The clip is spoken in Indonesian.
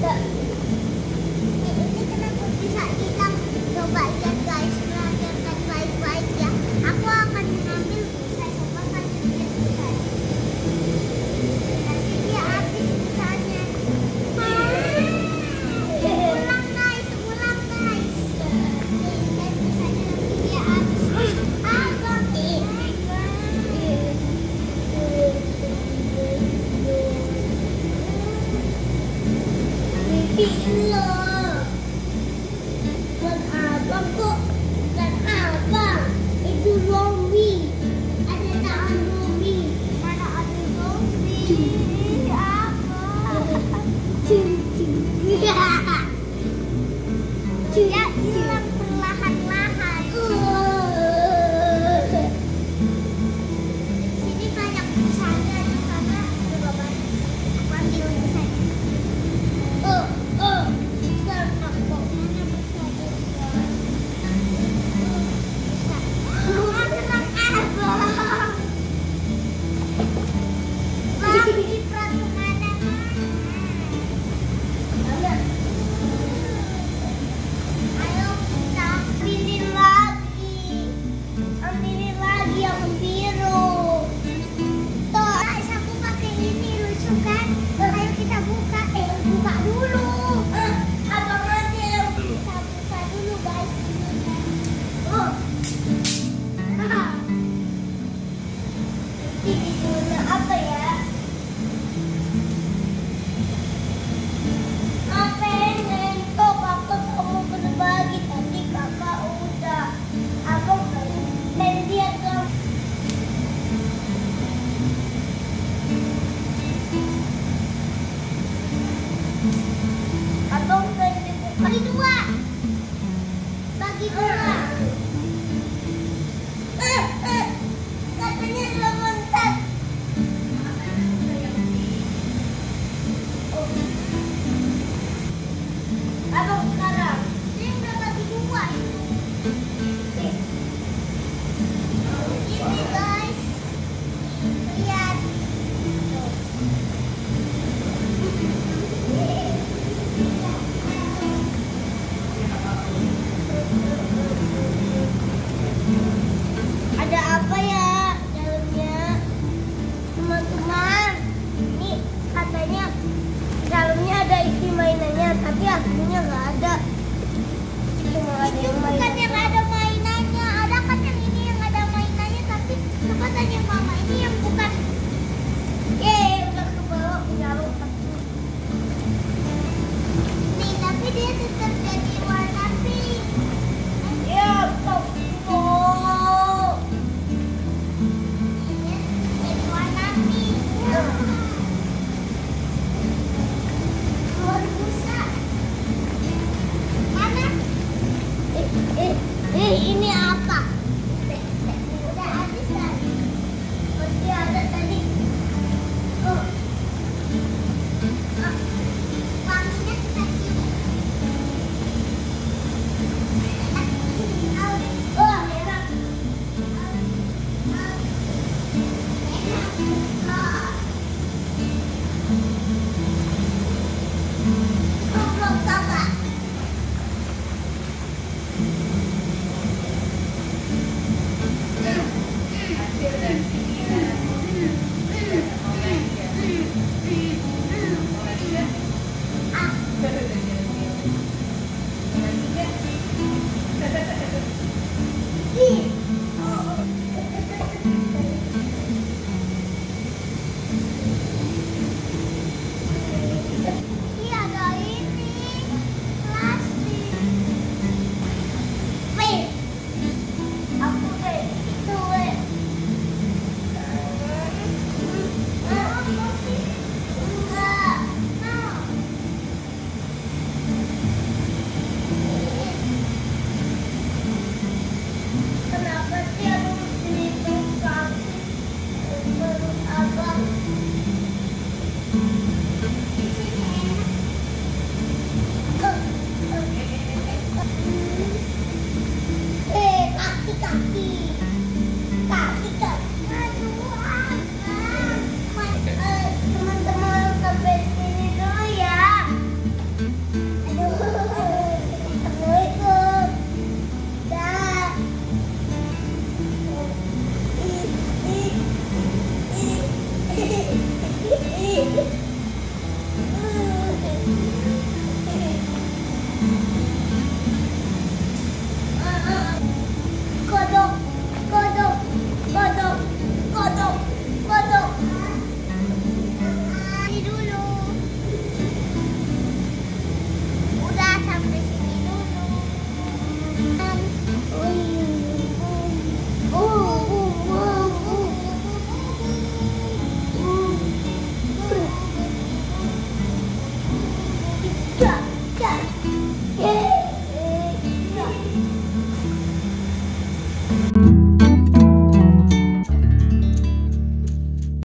Ini kenapa bisa hilang? Coba lihat guys, perhatikan baik-baik ya. Aku akan mengambil busa, coba kalian lihat busa. Nanti dia habis busanya. Ulang guys, ulang guys. Lihat busanya, nanti dia habis. Abang. Loh, buat abang kok, bukan abang, itu zombie. Ada tangan zombie. Mana ada zombie? Abang. Ya hilang perlahan-lahan. Sini banyak busanya di sana. Coba banyak. Aku ambil busanya. Ambilin lagi yang biru. Tuh, guys, aku pakai ini lucu kan? Ayo kita buka. Buka dulu. Abang aja yang kita buka dulu guys. Ini guna apa ya? Pengen kok kakak kamu berbagi tadi kakak udah. Abang pengen dia dong. Abang pengen dibuka. Bagi dua. Bagi dua. Katanya belum mentat. Abang sekarang. Ini udah bagi dua itu. Ini guys. Lihat. Ada apa ya dalamnya, teman-teman? Ini katanya dalamnya ada isi mainannya, tapi aslinya nggak ada. Cuma ada yang bukan yang ada